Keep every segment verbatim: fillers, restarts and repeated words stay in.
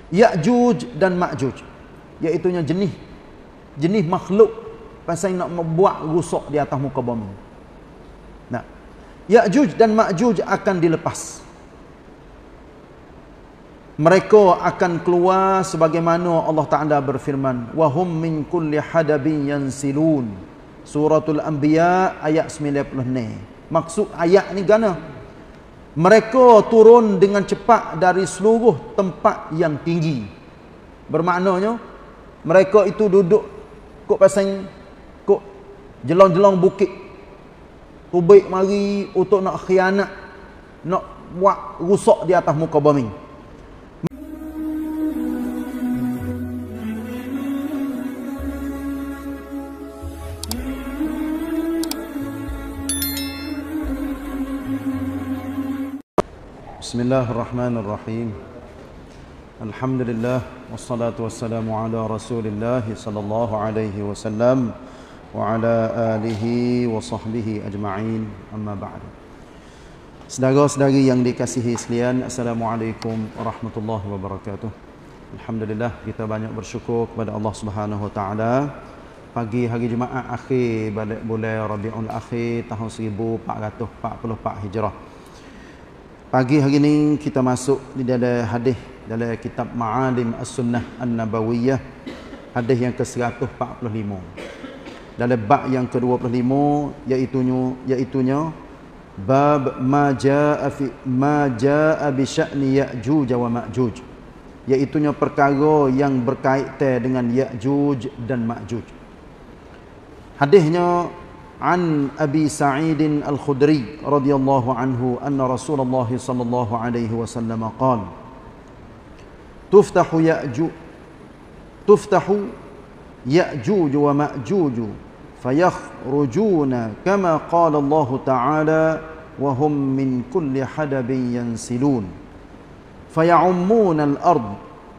Ya'juj dan Ma'juj, iaitunya jenis jenis makhluk pasal nak membuat rusak di atas muka bumi. Nah, Ya'juj dan Ma'juj akan dilepas. Mereka akan keluar sebagaimana Allah Ta'ala berfirman, wa hum min kulli hadabin yansilun. Suratul Anbiya ayat sembilan puluh enam. Maksud ayat ni gana? Mereka turun dengan cepat dari seluruh tempat yang tinggi. Bermaknanya mereka itu duduk kok pasang kok jelong-jelong bukit. Tubik mari untuk nak khianat, nak buat rusak di atas muka bumi. Bismillahirrahmanirrahim. Alhamdulillah wassalatu wassalamu ala Rasulillah sallallahu alaihi wasallam wa ala alihi wa sahbihi ajma'in. Amma ba'd. Saudara-saudari yang dikasihi sekalian, assalamualaikum warahmatullahi wabarakatuh. Alhamdulillah, kita banyak bersyukur kepada Allah Subhanahu wa taala. Pagi hari Jumaat akhir balik bulan Rabiul Akhir tahun seribu empat ratus empat puluh empat Hijrah. Pagi hari ini kita masuk di dalam hadis dalam kitab Ma'alim As-Sunnah An-Nabawiyah, hadis yang ke seratus empat puluh lima. Dalam bab yang ke dua puluh lima, iaitunya iaitunya bab ma jaa fi ma jaa bi sya'ni Ya'juj wa Ma'juj. Iaitunya perkara yang berkaitan dengan Ya'juj dan Ma'juj. Hadisnya عن أبي سعيد الخدري رضي الله عنه أن رسول الله صلى الله عليه وسلم قال تفتح يأجوج تفتح يأجوج ومأجوج فيخرجون كما قال الله تعالى وهم من كل حدب ينسلون فيعمون الأرض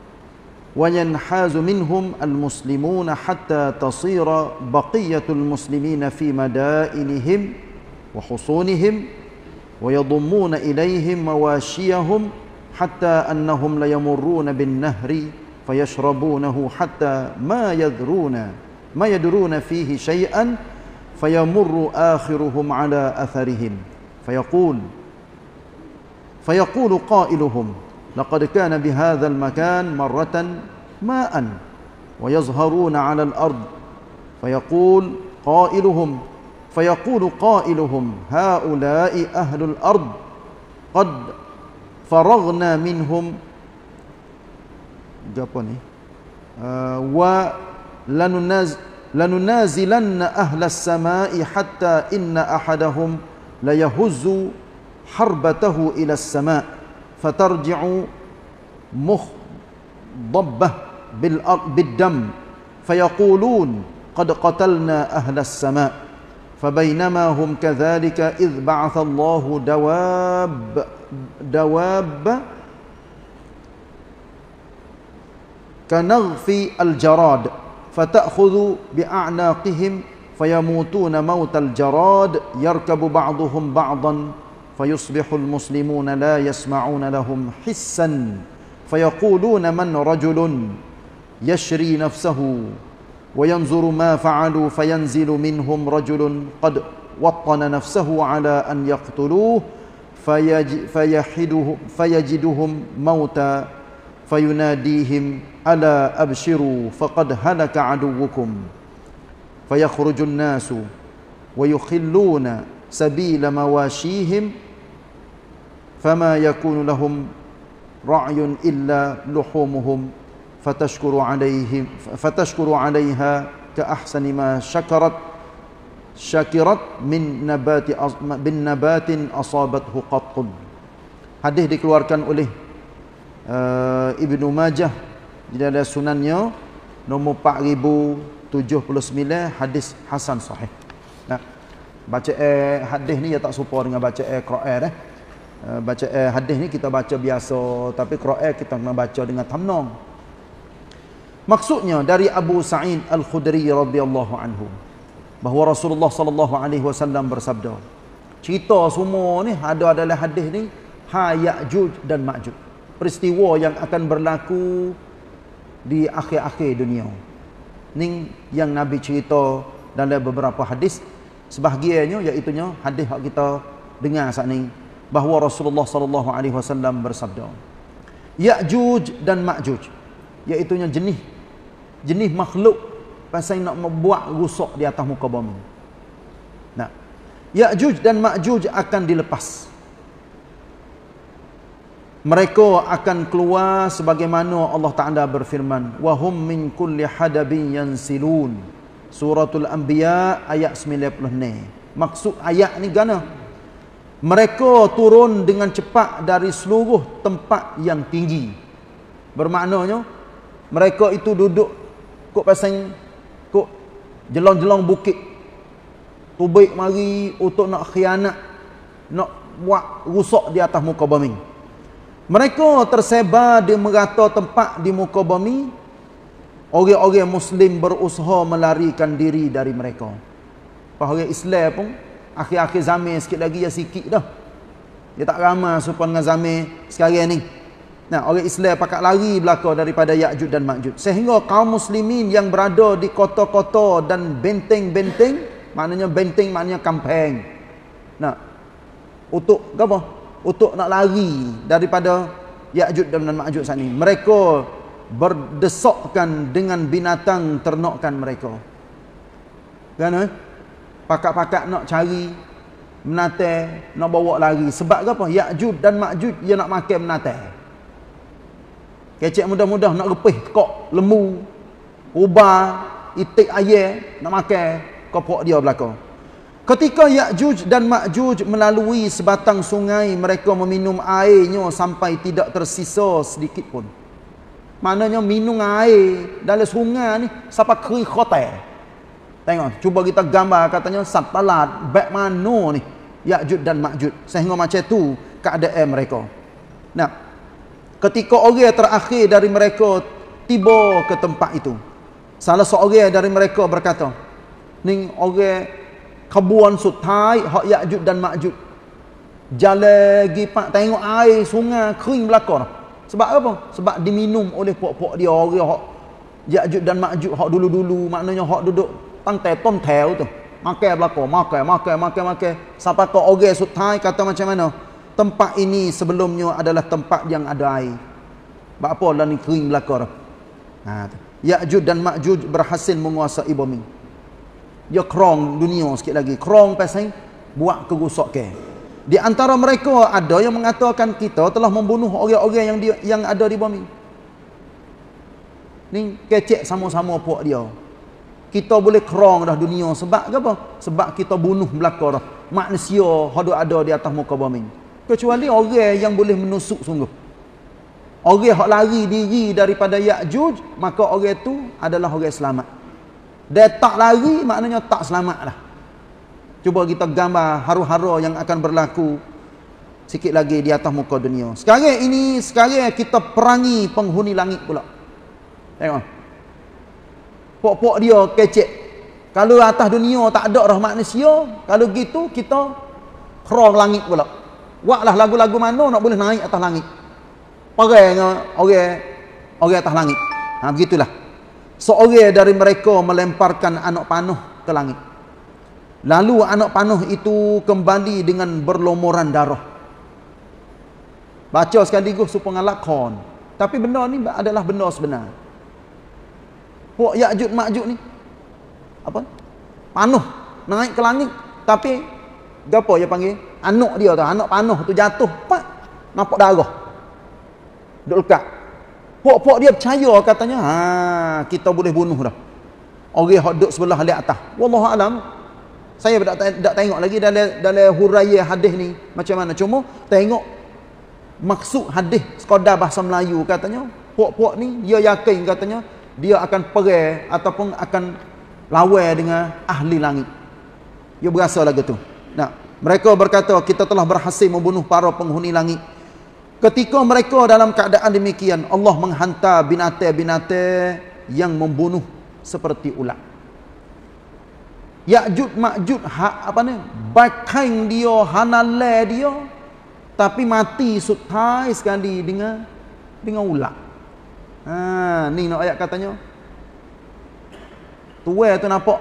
وينحاز منهم المسلمون حتى تصير بقية المسلمين في مدائنهم وحصونهم ويضمون إليهم مواشيهم حتى أنهم ليمرون بالنهر فيشربونه حتى ما يدرون ما يدرون فيه شيئا فيمر آخرهم على أثرهم فيقول فيقول قائلهم لقد كان بهذا المكان مرة ماء ويظهرون على الأرض فيقول قائلهم فيقول قائلهم هؤلاء أهل الأرض قد فرغنا منهم ولننازلن أهل السماء حتى إن أحدهم ليهز حربته إلى السماء فترجع مخضبة بالدم فيقولون قد قتلنا أهل السماء فبينما هم كذلك إذ بعث الله دواب دواب كنغف الجراد فتأخذ بأعناقهم فيموتون موت الجراد يركب بعضهم بعضا فيصبح المسلمون لا يسمعون لهم حسا فيقولون من رجل يشري نفسه وينظر ما فعلوا فينزل منهم رجل قد وطن نفسه على أن يقتلوه فيحدهم فيجدهم موتا فيناديهم ألا أبشروا فقد هلك عدوكم فيخرج الناس ويخلون سبيل مواشيهم فما يكون لهم رعي إلا لحومهم فتشكر عليهم فتشكر عليها كأحسن ما شكرت شكرت من نبات من نبات أصابته قط. Hadis dikeluarkan oleh uh, Ibnu Majah di dalam sunannya nombor empat ribu tujuh puluh sembilan, hadis hasan sahih. Nah, baca eh, hadis ni ya tak serupa dengan baca eh, Quran eh. Uh, baca eh, hadis ni kita baca biasa, tapi Quran kita kena baca dengan tamnong. Maksudnya dari Abu Sa'id Al-Khudri radhiyallahu anhu bahawa Rasulullah sallallahu alaihi wasallam bersabda, cerita semua ni ada dalam hadis ni ha Ya'juj dan Ma'juj. peristiwa yang akan berlaku di akhir-akhir dunia. Ni yang Nabi cerita dalam beberapa hadis, sebahagiannya iaitu hadis yang kita dengar saat ni, bahawa Rasulullah sallallahu alaihi wasallam bersabda, Ya'juj dan Ma'juj, iaitu jenis jenis makhluk pasal nak membuat rusak di atas muka bumi. Nah, Ya'juj dan Ma'juj akan dilepas. Mereka akan keluar sebagaimana Allah Ta'ala berfirman, wa hum min kulli hadabin yansilun. Suratul Anbiya ayat sembilan puluh enam. Maksud ayat ni gana? Mereka turun dengan cepat dari seluruh tempat yang tinggi. Bermaknanya mereka itu duduk kok pasang kok jelong-jelong bukit. Tubik mari untuk nak khianat, nak buat rusak di atas muka bumi. Mereka tersebar di merata tempat di muka bumi. Orang-orang Muslim berusaha melarikan diri dari mereka. Orang Islam pun akhir-akhir zaman sikit lagi ya sikit dah. Dia tak ramai serupa dengan zaman sekarang ni. Nah, orang Islam pakat lari belaka daripada Ya'juj dan Ma'juj. Sehingga kaum muslimin yang berada di kota-kota dan benteng-benteng, maknanya benteng maknanya kampung. Nah, untuk apa? Untuk nak lari daripada Ya'juj dan Ma'juj saat ini. Mereka berdesakkan dengan binatang ternakan mereka. Kan eh? Pakak-pakak nak cari menatang, nak bawa lari. Sebab apa? Ya'juj dan Ma'juj dia nak makan menatang. Kecek mudah-mudah nak repih tekak lembu, ubah, itik ayam nak makan kopok dia belakang. Ketika Ya'juj dan Ma'juj melalui sebatang sungai, mereka meminum airnya sampai tidak tersisa sedikit pun. Maknanya minum air dalam sungai ni sampai kering khotai. Tengok, cuba kita gambar katanya satalat baik mana ni Ya'juj dan Ma'juj. Sehingga macam tu keadaan mereka. Nah, ketika orang terakhir dari mereka tiba ke tempat itu, salah seorang dari mereka berkata, ni orang kabuan sutai hak Ya'juj dan Ma'juj. Jalan gi pak tengok air sungai kering belakang. Sebab apa? Sebab diminum oleh pok-pok dia orang hak Ya'juj dan Ma'juj hak dulu-dulu, maknanya hak duduk pantai tom tel tu. Makan belakang, makan, makan, makan, makan. Sampai ke orang sutai kata macam mana? Tempat ini sebelumnya adalah tempat yang ada air. Sebab apa lah ni kering belakang. Ha tu. Ya'juj dan Ma'juj berhasil menguasai bumi. Dia kerong dunia sikit lagi. Kerong pasal buat kerosakan. Di antara mereka ada yang mengatakan kita telah membunuh orang-orang yang dia, yang ada di bumi. Ni kecek sama-sama puak dia. Kita boleh kerong dah dunia sebab apa? Sebab kita bunuh belaka dah manusia yang ada di atas muka bumi. Kecuali orang yang boleh menusuk sungguh. Orang yang lari diri daripada Ya'juj, maka orang itu adalah orang selamat. Dia tak lari maknanya tak selamat lah. Cuba kita gambar haru-hara yang akan berlaku sikit lagi di atas muka dunia. Sekarang ini, sekarang kita perangi penghuni langit pula. Tengok. Pok-pok dia kecek. Kalau atas dunia tak ada dah manusia, kalau gitu kita kerong langit pula. Buatlah lagu-lagu mana nak boleh naik atas langit. Perang dengan orang orang atas langit. Ha, begitulah. Seorang dari mereka melemparkan anak panah ke langit. Lalu anak panah itu kembali dengan berlomoran darah. Baca sekaligus supaya lakon. Tapi benda ni adalah benda sebenar. Pok Ya'juj Ma'juj ni apa? Panah naik ke langit, tapi gapo dia panggil? Anak dia tu, anak panah tu jatuh, pak, nampak darah. Duk lekat. Pok-pok dia percaya katanya, ha, kita boleh bunuh dah. Orang hok duduk sebelah di atas. Wallahu alam. Saya tak tak tengok lagi dalam dalam huraian hadis ni macam mana. Cuma tengok maksud hadis sekadar bahasa Melayu katanya, pok-pok ni dia yakin katanya dia akan perang ataupun akan lawan dengan ahli langit. Dia berasa lagu tu. Nah, mereka berkata kita telah berhasil membunuh para penghuni langit. Ketika mereka dalam keadaan demikian, Allah menghantar binatang-binatang yang membunuh seperti ulat. Ya'juj Ma'juj hak apa ni? Baking dia, hanale dia, tapi mati sutai sekali dengan dengan ulat. Ha, ni nak ayat katanya. Tuai tu nampak.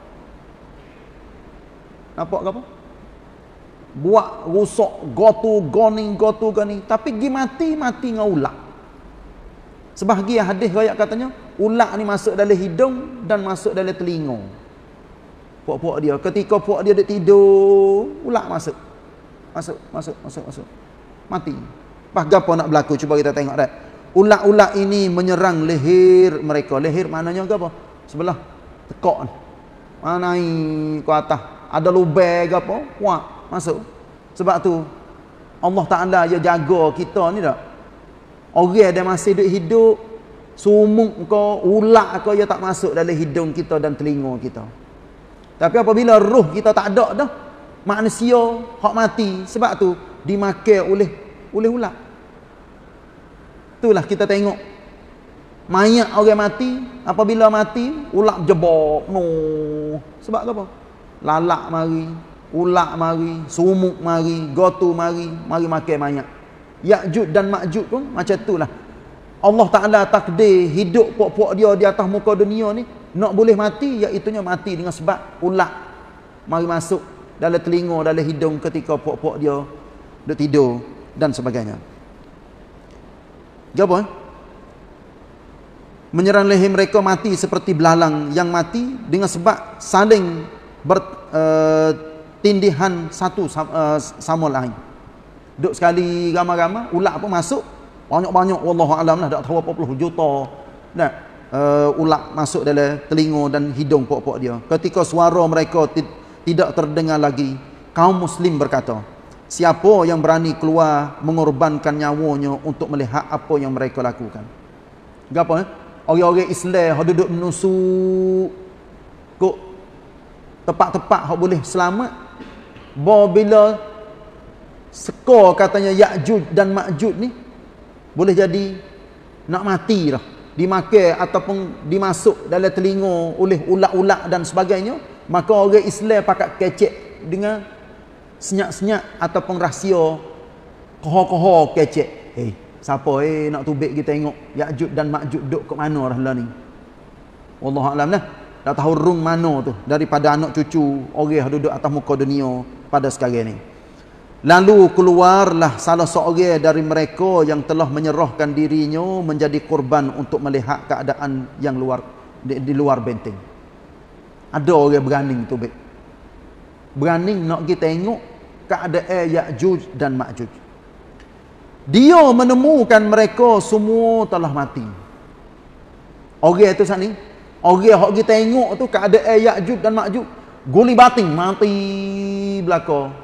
Nampak ke apa? Buat rusak, gotu, goning, gotu, gani. Tapi gi mati, mati dengan ulat. Sebahagian hadis ayat katanya, ulat ni masuk dalam hidung dan masuk dalam telinga. Puak-puak dia. Ketika puak dia duduk tidur, ulat masuk. Masuk, masuk, masuk, masuk. Mati. Pas gapo nak berlaku? Cuba kita tengok dah. Ulat-ulat ini menyerang leher mereka. Leher maknanya apa? Sebelah tekak ni. Mana ni ke atas. Ada lubang ke apa? Wah, masuk. Sebab tu Allah Taala dia jaga kita ni dak. Orang dia masih duduk hidup, sumuk ke, ulat ke, dia tak masuk dalam hidung kita dan telinga kita. Tapi apabila roh kita tak ada dah, manusia hak mati, sebab tu dimakan oleh oleh ulat. Itulah kita tengok mayat orang mati, apabila mati ulat jebok no. Sebab apa? Lalak mari, ulat mari, sumuk mari, gotu mari, mari makan mayat. Ya'juj dan Ma'juj pun macam itulah. Allah Taala takdir hidup puak-puak dia di atas muka dunia ni nak boleh mati, iaitu mati dengan sebab ulat mari masuk dalam telinga, dalam hidung ketika puak-puak dia duduk tidur dan sebagainya. Apa? Menyerang leher mereka mati seperti belalang yang mati dengan sebab saling bertindihan uh, satu uh, sama lain. Duk sekali ramai-ramai, ulat pun masuk banyak-banyak, wallahu alam lah, tak tahu berapa puluh juta nah, uh, ulat masuk dalam telinga dan hidung puak-puak dia. Ketika suara mereka tidak terdengar lagi, kaum muslim berkata, siapa yang berani keluar mengorbankan nyawanya untuk melihat apa yang mereka lakukan? Apa eh? Orang-orang Islam yang duduk menusuk kok tempat-tempat yang boleh selamat, bila skor katanya Ya'juj dan Ma'juj ni boleh jadi nak mati dah, dimakan ataupun dimasuk dalam telinga oleh ulat-ulat dan sebagainya, maka orang Islam pakat kecek dengan senyap-senyap ataupun rahsia koho-koho kecek. Hei, siapa eh nak tubik kita tengok Ya'juj dan Ma'juj duk kat mana dah lah ni. Wallahu a'lam lah. Dah tahu rung mana tu daripada anak cucu orang yang duduk atas muka dunia pada sekarang ni. Lalu keluarlah salah seorang dari mereka yang telah menyerahkan dirinya menjadi korban untuk melihat keadaan yang luar di, di luar benteng. Ada orang berani tu baik. Berani nak kita tengok keadaan Ya'juj dan Ma'juj. Dia menemukan mereka semua telah mati. Orang tu saat ni, orang hak kita tengok tu keadaan Ya'juj dan Ma'juj, guli bating mati belaka.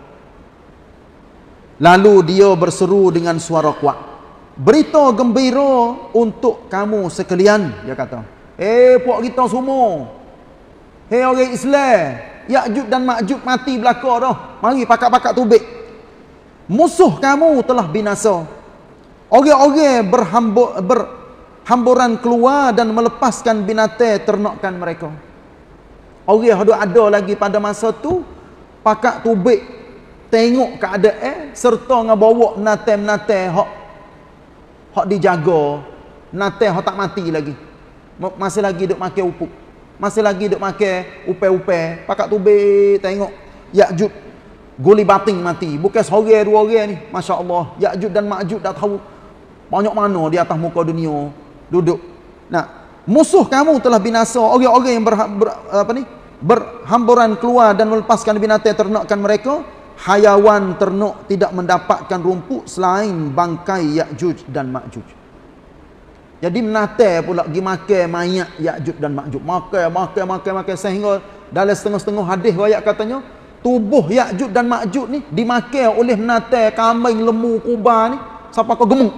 Lalu dia berseru dengan suara kuat, berita gembira untuk kamu sekalian, dia kata. Eh puak kita semua, hei orang Islam, Ya'juj dan Ma'juj mati belaka dah. Mari pakat-pakat tubik. Musuh kamu telah binasa. Orang-orang berhambur, berhamburan keluar dan melepaskan binatang ternakan mereka. Orang yang ada lagi pada masa tu pakat tubik, tengok keadaan serta ngabawa natem-natem hak hak dijaga, natem hak tak mati lagi. Masih lagi duk makan upuk. Masih lagi duk makan upai-upai. Pakat tubik tengok Ya'juj guli bating mati. Bukan seorang dua orang ni. Masya-Allah, Ya'juj dan Ma'juj dah tahu banyak mana di atas muka dunia duduk. Nah, musuh kamu telah binasa. Orang-orang yang ber, ber, apa ni? berhamburan keluar dan melepaskan binatang ternakan mereka. Hayawan ternak tidak mendapatkan rumput selain bangkai Ya'juj dan Ma'juj. Jadi menate pula pergi makan mayat Ya'juj dan Ma'juj. Makan, makan, makan, makan sehingga dalam setengah-setengah hadis riwayat katanya tubuh Ya'juj dan Ma'juj ni dimakan oleh menate kambing, lembu, kuba ni sampai kau gemuk.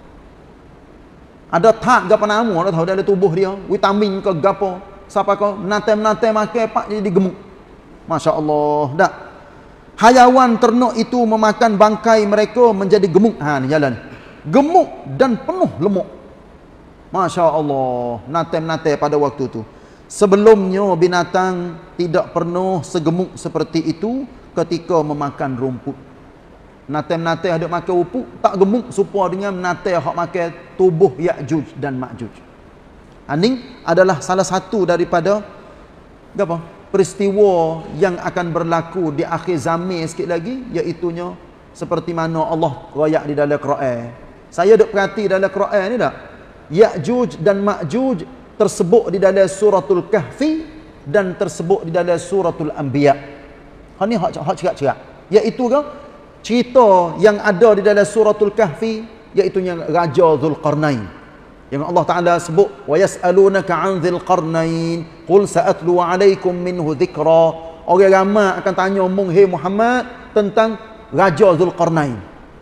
Ada tak gapo nama dah tahu dalam tubuh dia, vitamin ke gapo, sampai kau menate-menate makan pak jadi gemuk. Masya-Allah. Dak. Hayawan ternak itu memakan bangkai mereka menjadi gemuk. Ha ni jalan. Gemuk dan penuh lemuk. Masya-Allah. Nate-nate pada waktu itu. Sebelumnya binatang tidak pernah segemuk seperti itu ketika memakan rumput. Menate-menate ada makan upuk tak gemuk supaya dengan menate hak makan tubuh Ya'juj dan Ma'juj. Ini adalah salah satu daripada apa? Peristiwa yang akan berlaku di akhir zaman sikit lagi, iaitunya seperti mana Allah royak di dalam Quran. Saya duk perhati dalam Quran ni tak? Ya'juj dan Ma'juj tersebut di dalam suratul Kahfi dan tersebut di dalam suratul Anbiya. Ha ni hak hak cerak-cerak. Iaitu kan cerita yang ada di dalam suratul Kahfi, iaitu yang Raja Zulqarnain. Yang Allah Taala sebut wa yas'alunaka 'an Dzulqarnain qul sa'atlu 'alaikum minhu dzikra. Orang ramai akan tanya mung hey Muhammad tentang Raja Zulqarnain.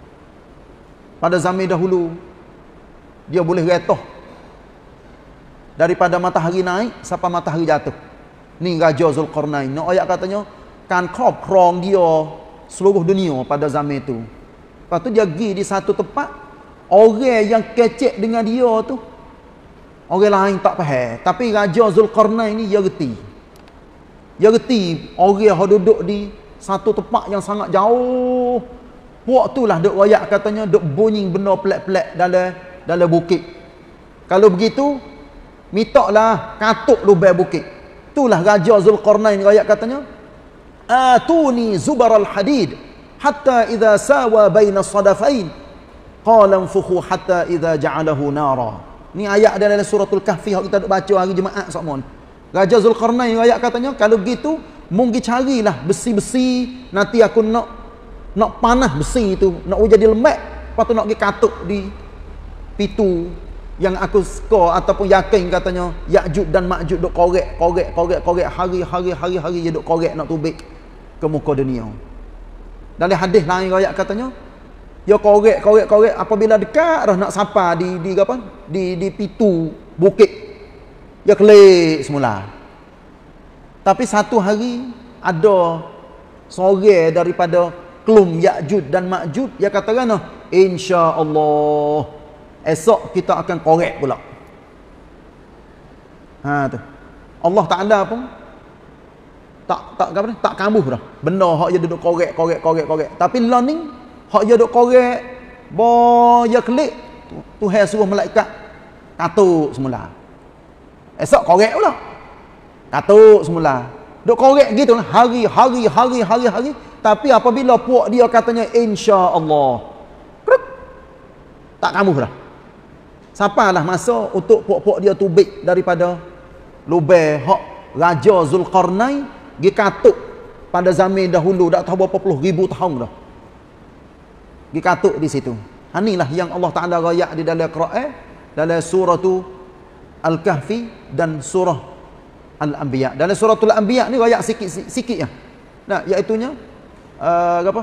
Pada zaman dahulu dia boleh retah daripada matahari naik sampai matahari jatuh. Ni Raja Zulqarnain. Nak ayat katanya kan khrong dia seluruh dunia pada zaman itu. Lepas tu dia pergi di satu tempat, orang yang kecek dengan dia tu orang lain tak faham, tapi Raja Zulqarnain ni dia reti. Dia reti orang yang duduk di satu tempat yang sangat jauh. Waktu lah duk royak katanya duk bunyi benda pelik-pelik dalam dalam bukit. Kalau begitu mintaklah katuk lubang bukit. Itulah Raja Zulqarnain royak katanya atuni zubaral hadid hatta idza sawa baina sadafain qala anfukhu hatta idza ja'alahu nara. Ni ayat dalam suratul Kahfi yang kita duk baca hari Jumaat semua. Raja Zulqarnain ayat katanya kalau begitu mungkin carilah besi-besi, nanti aku nak nak panah besi itu, nak jadi lembek, lepas tu nak pergi katuk di pitu yang aku suka ataupun yakin katanya Ya'juj dan Ma'juj duk korek korek korek korek hari-hari hari-hari dia duk korek nak tubik ke muka dunia. Dalam hadis lain ayat katanya dia korek korek korek apabila dekat dah nak sampai di di apa di di pitu bukit dia kelik semula. Tapi satu hari ada seorang daripada kelum Ya'juj dan Ma'juj dia katakan insya-Allah esok kita akan korek pula. Ha tu. Allah Taala pun tak tak apa ni tak kambuh dah. Benda hak dia duduk korek korek korek korek. Tapi lah ni hak dia duduk korek bo dia klik Tuhan suruh malaikat katuk semula. Esok korek pula. Katuk semula. Duk korek gitu lah hari hari hari hari hari, tapi apabila puak dia katanya insya-Allah tak kambuh dah. Sampailah masa untuk puak-puak dia tubik daripada lubang hak Raja Zulqarnain dia katuk pada zaman dahulu dak tahu berapa puluh ribu tahun dah. Dia katuk di situ. Inilah yang Allah Taala royak di dalam Quran dalam surah Al-Kahfi dan surah Al-Anbiya. Dalam suratul Anbiya ni royak sikit sikit ya. Nah, iaitu nya uh, apa?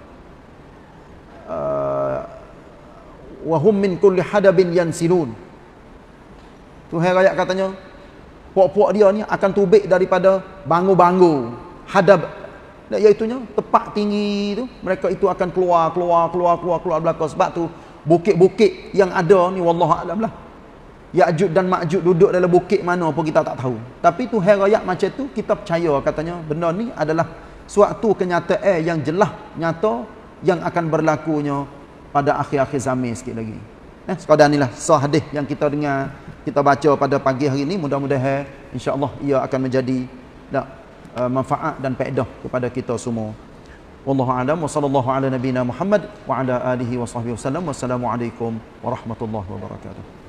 Uh, wa hum min kulli hadabin yansilun. Tuhan rakyat katanya puak-puak dia ni akan tubik daripada bangu-bangu hadab, iaitu nya tempat tinggi tu, mereka itu akan keluar keluar keluar keluar keluar belakang. Sebab tu bukit-bukit yang ada ni wallahu a'lam lah, Ya'juj dan Ma'juj duduk dalam bukit mana pun kita tak tahu. Tapi Tuhan rakyat macam tu kita percaya katanya benda ni adalah suatu kenyataan yang jelas nyata yang akan berlakunya pada akhir-akhir zaman sikit lagi. Eh, sekadar inilah sah hadis yang kita dengar, kita baca pada pagi hari ini. Mudah-mudahan insya-Allah ia akan menjadi tak, uh, manfaat dan faedah kepada kita semua. Wallahu a'lam wa sallallahu ala nabiyyina Muhammad wa ala alihi wa sahbihi wasallam. Wassalamualaikum warahmatullahi wabarakatuh.